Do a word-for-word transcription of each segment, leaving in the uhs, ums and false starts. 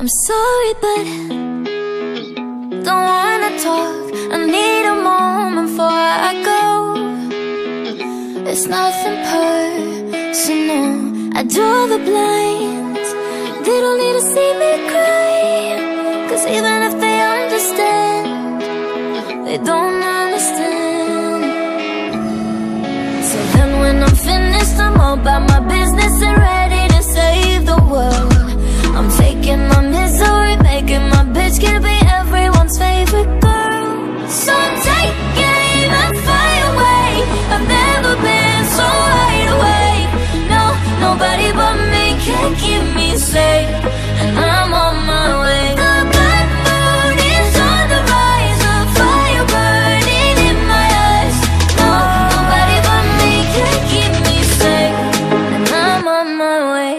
I'm sorry, but don't wanna talk. I need a moment before I go. It's nothing personal. I draw the blinds. They don't need to see me cry, 'cause even if they understand, they don't understand. So then when I'm finished, I'm all about my business and ready to save the world. I'm taking my misery, making my bitch can be everyone's favorite girl. So take aim and fly away. I've never been so wide awake. No, nobody but me can keep me safe, and I'm on my way. The bad mood is on the rise, a fire burning in my eyes. No, nobody but me can keep me safe, and I'm on my way.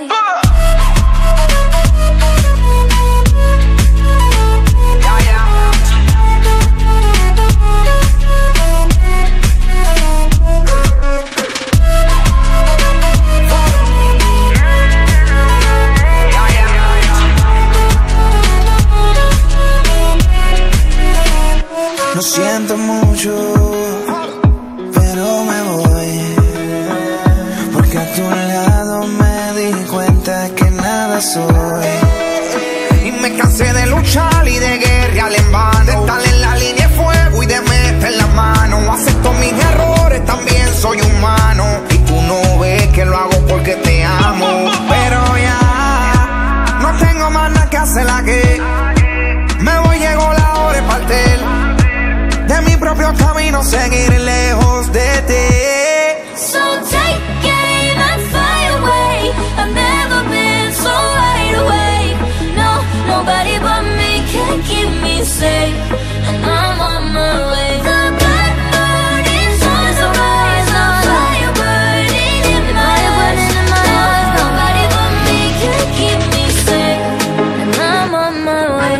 Lo siento mucho, pero me voy, porque a tu lado me di cuenta que nada soy. Y me cansé de luchar y de guerrear en vano, de estar en la línea de fuego y de meter la mano. Acepto mis errores, también soy humano, y tú no ves que lo hago porque te amo. Pero ya no tengo más nada que hacer aquí. Me voy, llegó la hora de partir de mi propio camino, seguir lejos de ti. So take aim and fly away. I've never been so wide awake. No, nobody but me can keep me safe, and I'm on my way. The bad mood is on the rise, a fire burning in my eyes. No, nobody but me can keep me safe, and I'm on my way.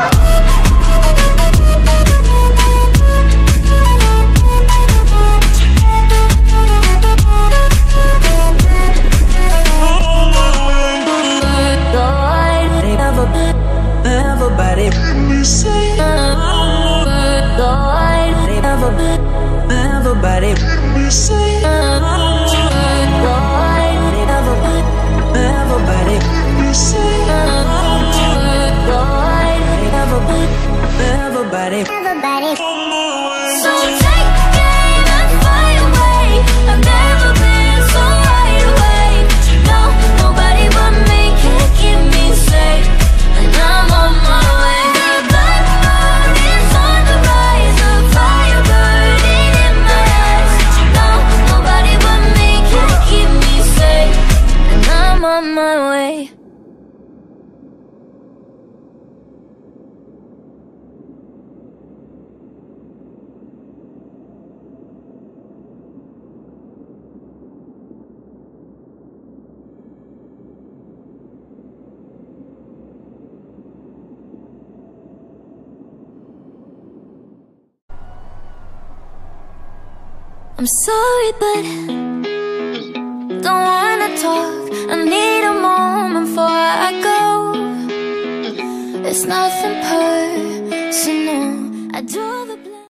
Everybody, everybody, everybody, everybody. So take aim and fly away. I've never been so wide awake. No, nobody but me can keep me safe, and I'm on my way. The black moon is on the rise, a fire burning in my eyes. No, nobody but me can keep me safe, and I'm on my way. I'm sorry, but don't wanna talk. I need a moment before I go. It's nothing personal. I draw